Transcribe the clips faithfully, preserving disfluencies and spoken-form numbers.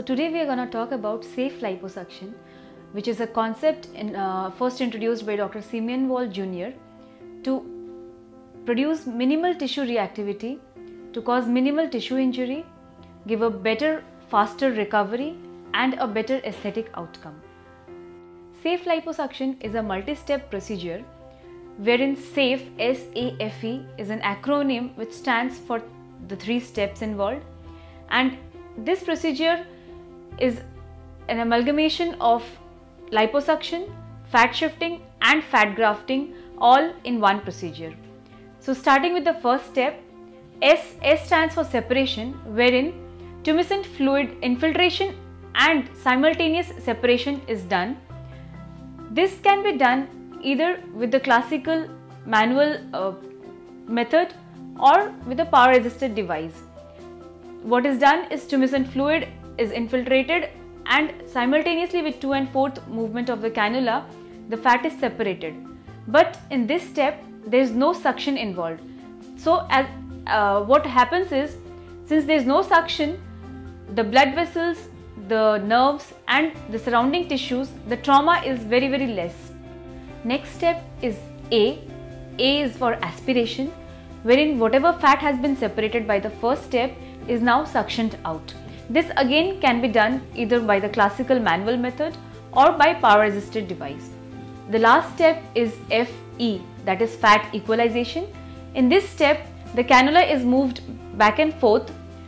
So today we are going to talk about safe liposuction, which is a concept in, uh, first introduced by Doctor Simeon Wall Junior to produce minimal tissue reactivity, to cause minimal tissue injury, give a better, faster recovery and a better aesthetic outcome. Safe liposuction is a multi-step procedure wherein SAFE, S A F E, is an acronym which stands for the three steps involved, and this procedure is an amalgamation of liposuction, fat shifting and fat grafting all in one procedure. So starting with the first step, S, S stands for separation, wherein tumescent fluid infiltration and simultaneous separation is done. This can be done either with the classical manual uh, method or with a power assisted device. What is done is tumescent fluid is infiltrated and simultaneously with two and fourth movement of the cannula, the fat is separated. But in this step, there is no suction involved. So as uh, what happens is, since there is no suction, the blood vessels, the nerves and the surrounding tissues, the trauma is very very less. Next step is A. A is for aspiration, wherein whatever fat has been separated by the first step is now suctioned out. This again can be done either by the classical manual method or by power assisted device. The last step is F E, that is fat equalization. In this step, the cannula is moved back and forth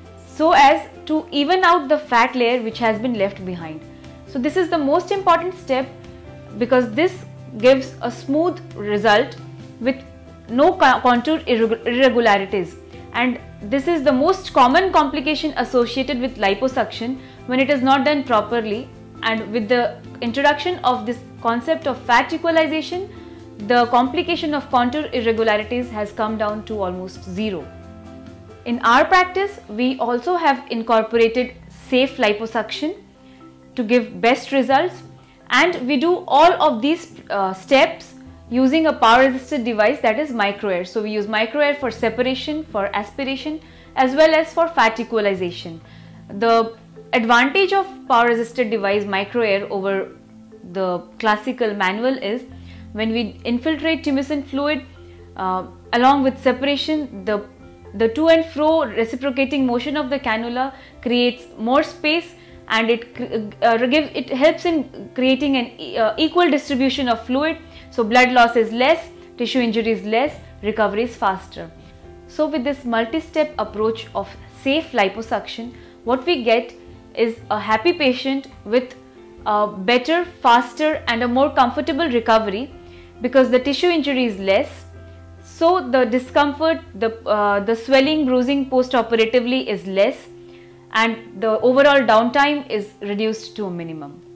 so as to even out the fat layer which has been left behind. So this is the most important step because this gives a smooth result with no contour irregularities, and this is the most common complication associated with liposuction when it is not done properly. And with the introduction of this concept of fat equalization, the complication of contour irregularities has come down to almost zero. In our practice, we also have incorporated safe liposuction to give best results, and we do all of these uh, steps using a power assisted device, that is micro air. So we use micro air for separation, for aspiration as well as for fat equalization. The advantage of power assisted device micro air over the classical manual is when we infiltrate tumescent fluid uh, along with separation, the the to and fro reciprocating motion of the cannula creates more space, and it uh, gives it helps in creating an uh, equal distribution of fluid. So blood loss is less, tissue injury is less, recovery is faster. So with this multi-step approach of safe liposuction, what we get is a happy patient with a better, faster and a more comfortable recovery because the tissue injury is less. So the discomfort, the, uh, the swelling, bruising post-operatively is less, and the overall downtime is reduced to a minimum.